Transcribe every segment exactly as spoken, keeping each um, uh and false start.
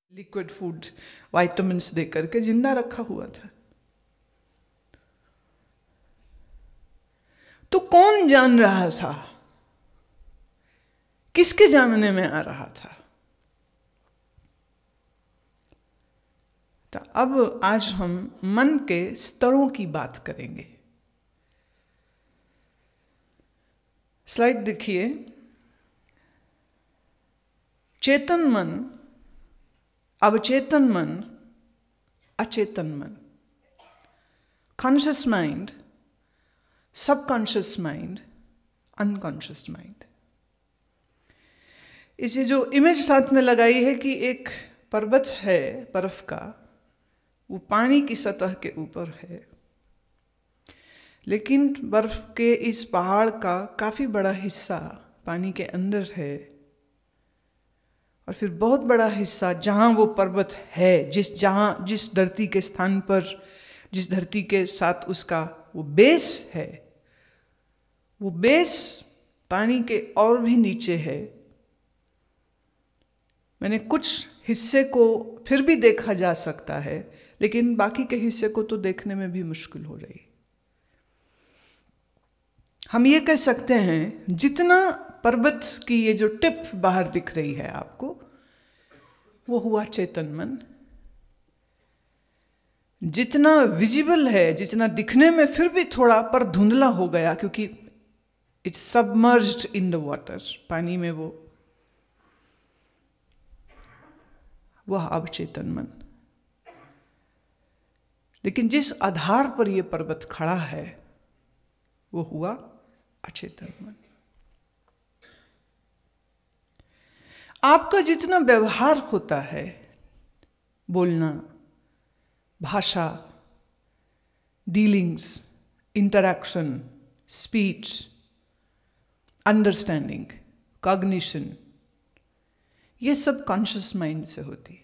Liquid food vitamins दे करके जिंदा रखा हुआ था। तो कौन जान रहा था, किसके जानने में आ रहा था? तो अब आज हम मन के स्तरों की बात करेंगे। स्लाइड देखिए। चेतन मन, अवचेतन मन, अचेतन मन, conscious mind, subconscious mind, unconscious mind. इसे जो इमेज साथ में लगाई है कि एक पर्वत है बर्फ का, वो पानी की सतह के ऊपर है, लेकिन बर्फ के इस पहाड़ का काफी बड़ा हिस्सा पानी के अंदर है, और फिर बहुत बड़ा हिस्सा जहां वो पर्वत है, जिस जहां जिस धरती के स्थान पर, जिस धरती के साथ उसका वो बेस है, वो बेस पानी के और भी नीचे है। मैंने कुछ हिस्से को फिर भी देखा जा सकता है, लेकिन बाकी के हिस्से को तो देखने में भी मुश्किल हो रही। हम ये कह सकते हैं, जितना पर्वत की ये जो टिप बाहर दिख रही है आपको, वो हुआ चेतन मन। जितना विजिबल है, जितना दिखने में फिर भी थोड़ा पर धुंधला हो गया, क्योंकि it's submerged in the water, पानी में वो वह अवचेतन मन। लेकिन जिस आधार पर यह पर्वत खड़ा है, वो हुआ अचेतन मन। आपका जितना व्यवहार होता है, बोलना, भाषा, dealings, interaction, speech, understanding, cognition, ये सब कॉन्शियस माइंड से होती।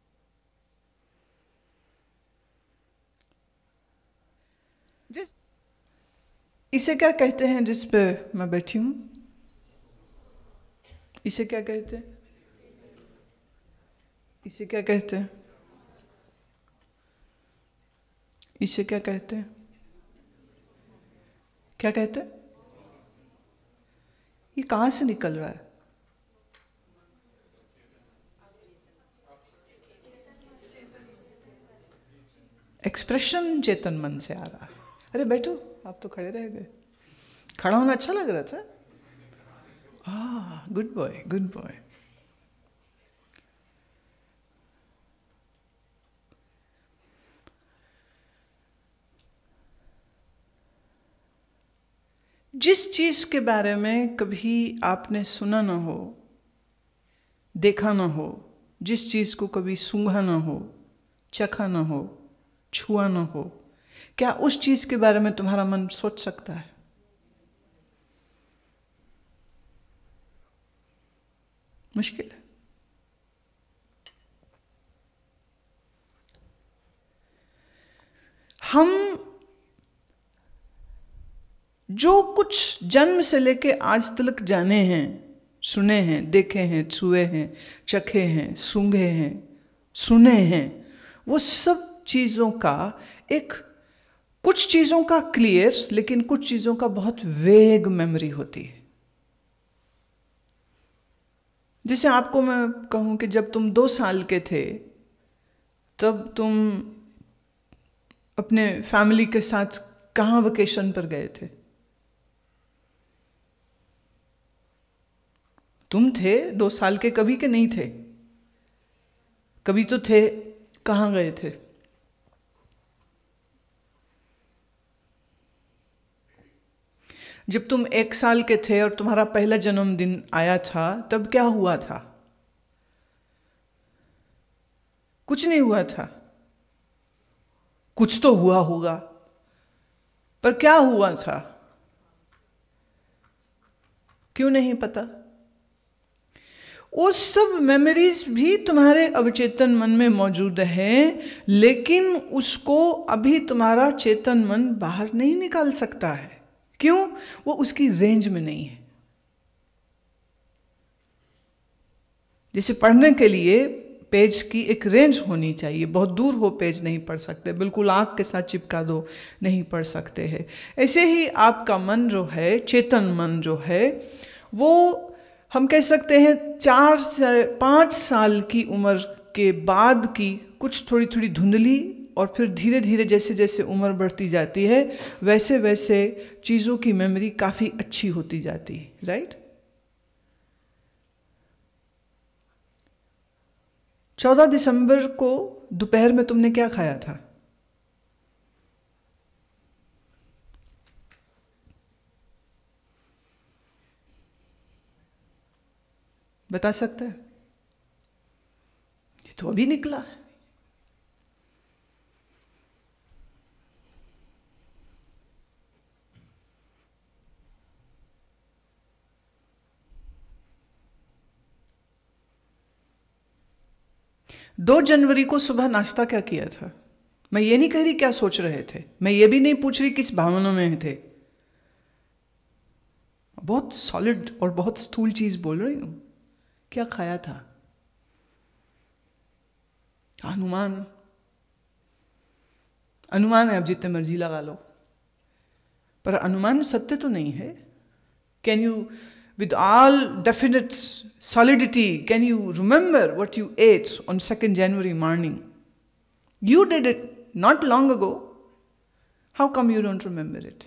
जिस इसे क्या कहते हैं जिस पे मैं बैठी हूं? इसे क्या कहते हैं? इसे क्या कहते हैं? इसे क्या कहते हैं? क्या कहते हैं? ये कहां से निकल रहा है? एक्सप्रेशन चेतन मन से आ रहा है। अरे बैठो, आप तो खड़े रह गए। खड़ा होना अच्छा लग रहा था। Ah, good boy, good boy. जिस चीज के बारे में कभी आपने सुना ना हो, देखा ना हो, जिस चीज को कभी सूंघा ना हो, चखा ना हो, छुआ ना हो, क्या उस चीज के बारे में तुम्हारा मन सोच सकता है? मुश्किल है। हम जो कुछ जन्म से लेके आज तक जाने हैं, सुने हैं, देखे हैं, छुए हैं, चखे हैं, सूंघे हैं, सुने हैं, वो सब चीजों का एक, कुछ चीजों का क्लियर, लेकिन कुछ चीजों का बहुत वेग मेमोरी होती है। जैसे आपको मैं कहूं कि जब तुम दो साल के थे, तब तुम अपने फैमिली के साथ कहाँ वेकेशन पर गए थे? तुम थे दो साल के, कभी के नहीं थे? कभी तो थे। कहाँ गए थे? जब तुम एक साल के थे और तुम्हारा पहला जन्मदिन आया था, तब क्या हुआ था? कुछ नहीं हुआ था। कुछ तो हुआ होगा, पर क्या हुआ था क्यों नहीं पता? वो सब मेमोरीज भी तुम्हारे अवचेतन मन में मौजूद हैं, लेकिन उसको अभी तुम्हारा चेतन मन बाहर नहीं निकाल सकता है। क्यों? वो उसकी रेंज में नहीं है। जैसे पढ़ने के लिए पेज की एक रेंज होनी चाहिए, बहुत दूर हो पेज नहीं पढ़ सकते, बिल्कुल आँख के साथ चिपका दो नहीं पढ़ सकते हैं। ऐसे ही आपका मन जो है, चेतन मन जो है, वो हम कह सकते हैं चार से पाँच साल की उम्र के बाद की कुछ थोड़ी थोड़ी धुंधली, और फिर धीरे धीरे जैसे जैसे उम्र बढ़ती जाती है वैसे वैसे चीज़ों की मेमोरी काफ़ी अच्छी होती जाती है, राइट। चौदह दिसंबर को दोपहर में तुमने क्या खाया था? बता सकते हैं? ये तो अभी निकला है। दो जनवरी को सुबह नाश्ता क्या किया था? मैं ये नहीं कह रही क्या सोच रहे थे, मैं ये भी नहीं पूछ रही किस भावना में थे। बहुत सॉलिड और बहुत स्थूल चीज बोल रही हूं। क्या खाया था? अनुमान अनुमान है, अब जितने मर्जी लगा लो, पर अनुमान सत्य तो नहीं है। Can you with all definite solidity, can you remember what you ate on second January morning? You did it not long ago. How come you don't remember it?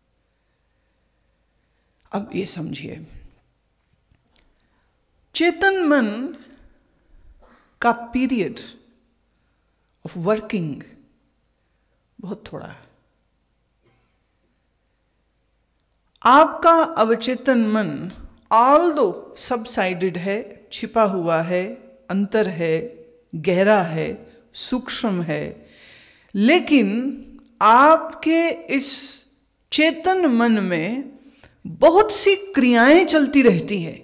अब ये समझिए, चेतन मन का पीरियड ऑफ वर्किंग बहुत थोड़ा है। आपका अवचेतन मन ऑल्दो सबसाइडेड है, छिपा हुआ है, अंतर है, गहरा है, सूक्ष्म है, लेकिन आपके इस चेतन मन में बहुत सी क्रियाएं चलती रहती हैं।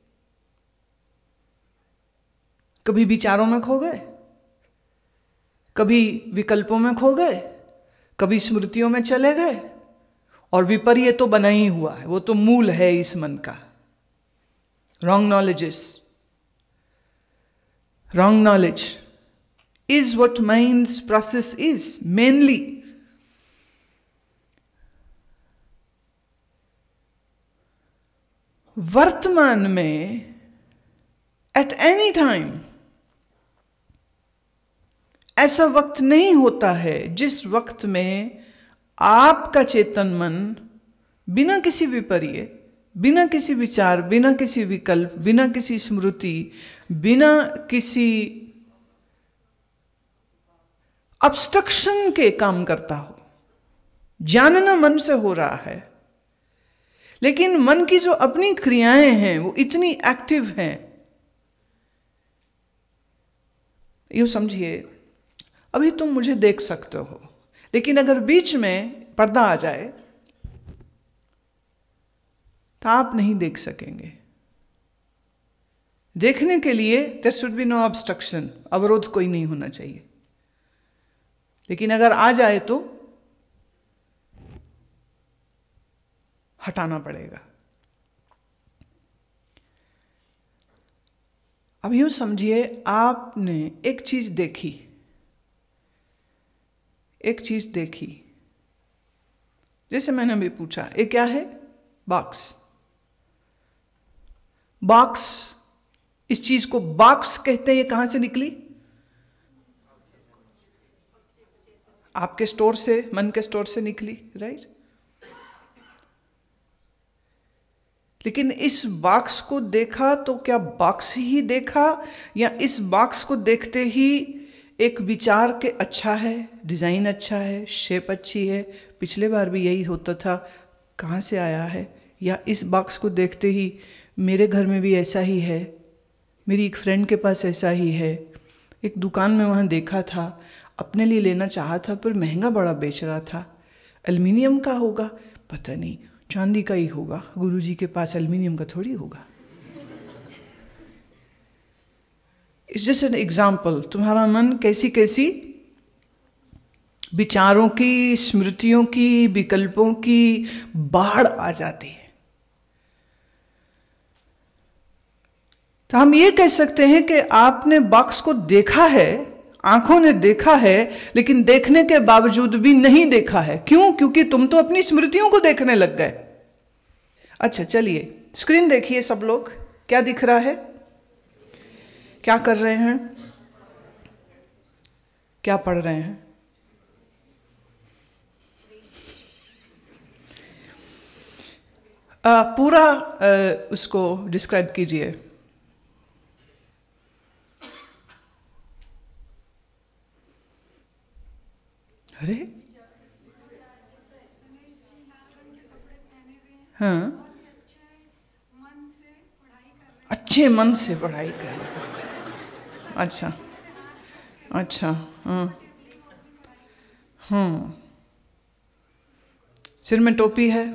कभी विचारों में खो गए, कभी विकल्पों में खो गए, कभी स्मृतियों में चले गए, और विपर्य तो बना ही हुआ है, वो तो मूल है इस मन का। Wrong knowledges. Wrong knowledge is what mind's process is, mainly. वर्तमान में at any time ऐसा वक्त नहीं होता है जिस वक्त में आपका चेतन मन बिना किसी विपर्य, बिना किसी विचार, बिना किसी विकल्प, बिना किसी स्मृति, बिना किसी ऑब्स्ट्रक्शन के काम करता हो। जानना मन से हो रहा है, लेकिन मन की जो अपनी क्रियाएं हैं वो इतनी एक्टिव हैं। यूं समझिए, अभी तुम मुझे देख सकते हो, लेकिन अगर बीच में पर्दा आ जाए तो आप नहीं देख सकेंगे। देखने के लिए there should be no obstruction, अवरोध कोई नहीं होना चाहिए, लेकिन अगर आ जाए तो हटाना पड़ेगा। अब यूं समझिए, आपने एक चीज देखी, एक चीज देखी, जैसे मैंने अभी पूछा, ये क्या है? बॉक्स। बॉक्स, इस चीज को बॉक्स कहते हैं। ये कहां से निकली? आपके स्टोर से, मन के स्टोर से निकली, राइट? लेकिन इस बॉक्स को देखा तो क्या बॉक्स ही देखा, या इस बॉक्स को देखते ही एक विचार के अच्छा है, डिजाइन अच्छा है, शेप अच्छी है, पिछले बार भी यही होता था, कहाँ से आया है? या इस बॉक्स को देखते ही मेरे घर में भी ऐसा ही है, मेरी एक फ्रेंड के पास ऐसा ही है, एक दुकान में वहाँ देखा था, अपने लिए लेना चाहा था पर महंगा बड़ा बेच रहा था, एल्युमिनियम का होगा, पता नहीं, चांदी का ही होगा, गुरुजी के पास एल्युमिनियम का थोड़ी होगा। It's just an example. तुम्हारा मन कैसी कैसी विचारों की, स्मृतियों की, विकल्पों की बाढ़ आ जाती है। तो हम ये कह सकते हैं कि आपने बॉक्स को देखा है, आंखों ने देखा है, लेकिन देखने के बावजूद भी नहीं देखा है। क्यों? क्योंकि तुम तो अपनी स्मृतियों को देखने लग गए। अच्छा चलिए स्क्रीन देखिए सब लोग, क्या दिख रहा है? क्या कर रहे हैं? क्या पढ़ रहे हैं? आ, पूरा आ, उसको डिस्क्राइब कीजिए। अरे हाँ, अच्छे मन से पढ़ाई कर। अच्छा अच्छा, हाँ हाँ, सिर में टोपी है,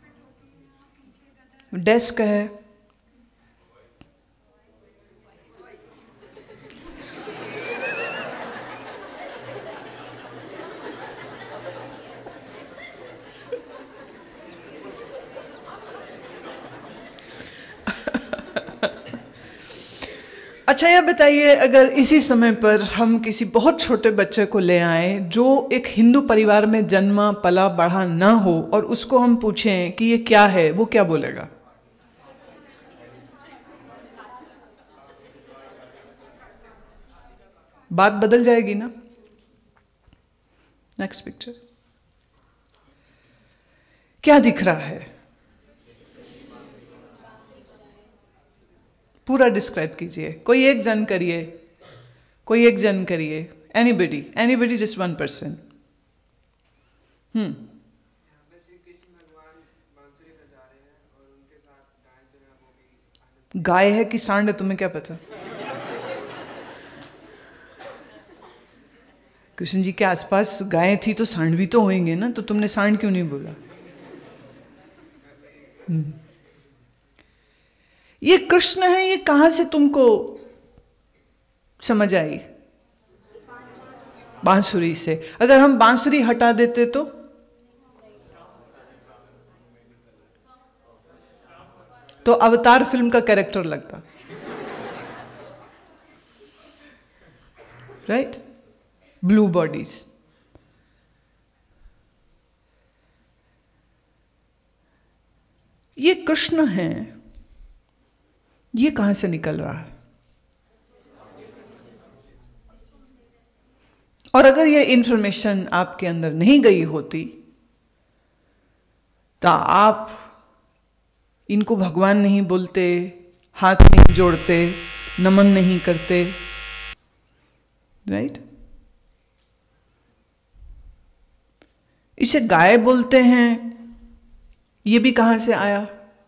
डेस्क है, अच्छा यह बताइए, अगर इसी समय पर हम किसी बहुत छोटे बच्चे को ले आए जो एक हिंदू परिवार में जन्मा पला बढ़ा ना हो और उसको हम पूछें कि ये क्या है, वो क्या बोलेगा? बात बदल जाएगी ना। नेक्स्ट पिक्चर, क्या दिख रहा है? पूरा डिस्क्राइब कीजिए। कोई एक जन करिए, कोई एक जन करिए। Anybody, anybody, just one person. Hmm गाय है कि सांड है, तुम्हें क्या पता? कृष्ण जी के आसपास गायें थी तो सांड भी तो होंगे ना, तो तुमने सांड क्यों नहीं बोला? हम्म ये कृष्ण है, ये कहां से तुमको समझ आई? बांसुरी से। अगर हम बांसुरी हटा देते तो तो अवतार फिल्म का कैरेक्टर लगता, राइट? Blue bodies. ये कृष्ण है, ये कहां से निकल रहा है? और अगर ये इंफॉर्मेशन आपके अंदर नहीं गई होती तो आप इनको भगवान नहीं बोलते, हाथ नहीं जोड़ते, नमन नहीं करते, राइट? इसे गाय बोलते हैं, ये भी कहां से आया?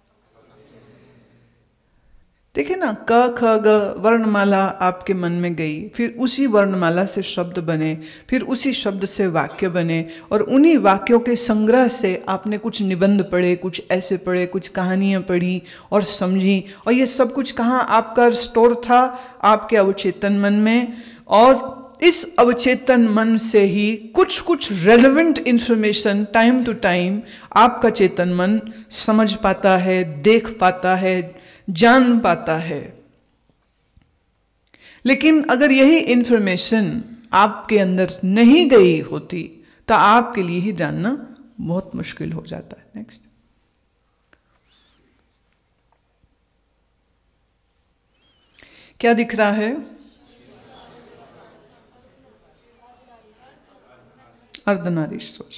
देखिए ना, क ख ग वर्णमाला आपके मन में गई, फिर उसी वर्णमाला से शब्द बने, फिर उसी शब्द से वाक्य बने, और उन्हीं वाक्यों के संग्रह से आपने कुछ निबंध पढ़े, कुछ ऐसे पढ़े, कुछ कहानियां पढ़ी और समझी। और ये सब कुछ कहाँ आपका स्टोर था? आपके अवचेतन मन में। और इस अवचेतन मन से ही कुछ कुछ relevant information time to time आपका चेतन मन समझ पाता है, देख पाता है, जान पाता है। लेकिन अगर यही इंफॉर्मेशन आपके अंदर नहीं गई होती तो आपके लिए ही जानना बहुत मुश्किल हो जाता है। नेक्स्ट, क्या दिख रहा है? अर्धनारीश्वर।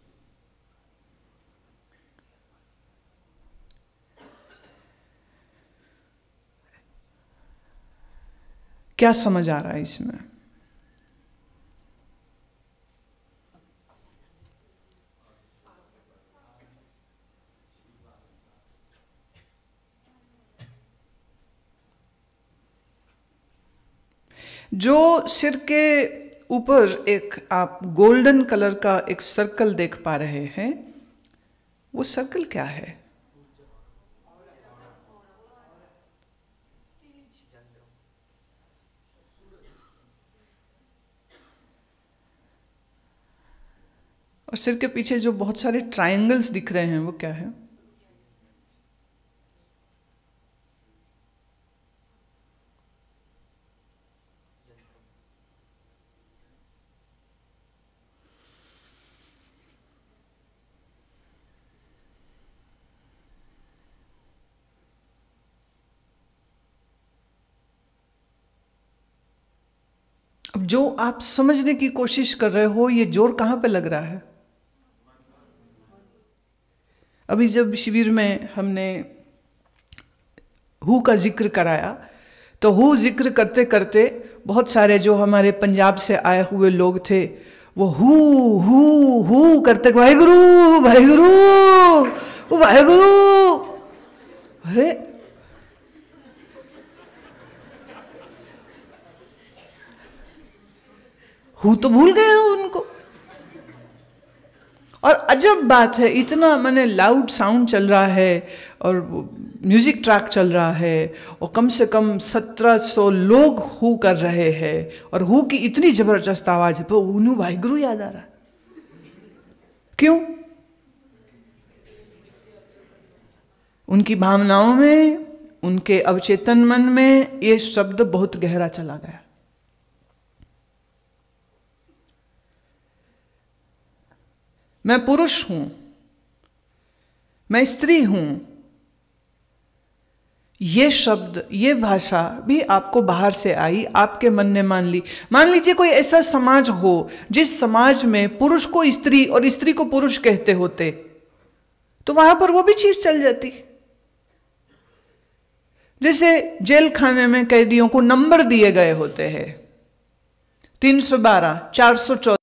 क्या समझ आ रहा है इसमें? जो सिर के ऊपर एक आप गोल्डन कलर का एक सर्कल देख पा रहे हैं, वो सर्कल क्या है? और सिर के पीछे जो बहुत सारे ट्रायंगल्स दिख रहे हैं वो क्या है? जो आप समझने की कोशिश कर रहे हो, ये जोर कहां पे लग रहा है? अभी जब शिविर में हमने हु का जिक्र कराया, तो हु जिक्र करते करते बहुत सारे जो हमारे पंजाब से आए हुए लोग थे, वो हु हु हु करते, वाहेगुरु वाहेगुरु वाहेगुरु। अरे हु तो भूल गए हो उनको। और अजब बात है, इतना माने लाउड साउंड चल रहा है और म्यूजिक ट्रैक चल रहा है, और कम से कम सत्रह सौ लोग हु कर रहे हैं, और हु की इतनी जबरदस्त आवाज है, तो उन्हें वाहिगुरु याद आ रहा है। क्यों? उनकी भावनाओं में, उनके अवचेतन मन में ये शब्द बहुत गहरा चला गया। मैं पुरुष हूं, मैं स्त्री हूं, ये शब्द, ये भाषा भी आपको बाहर से आई, आपके मन ने मान ली। मान लीजिए कोई ऐसा समाज हो जिस समाज में पुरुष को स्त्री और स्त्री को पुरुष कहते होते, तो वहां पर वो भी चीज चल जाती। जैसे जेल खाने में कैदियों को नंबर दिए गए होते हैं, तीन सौ बारह, चार सौ चौदह,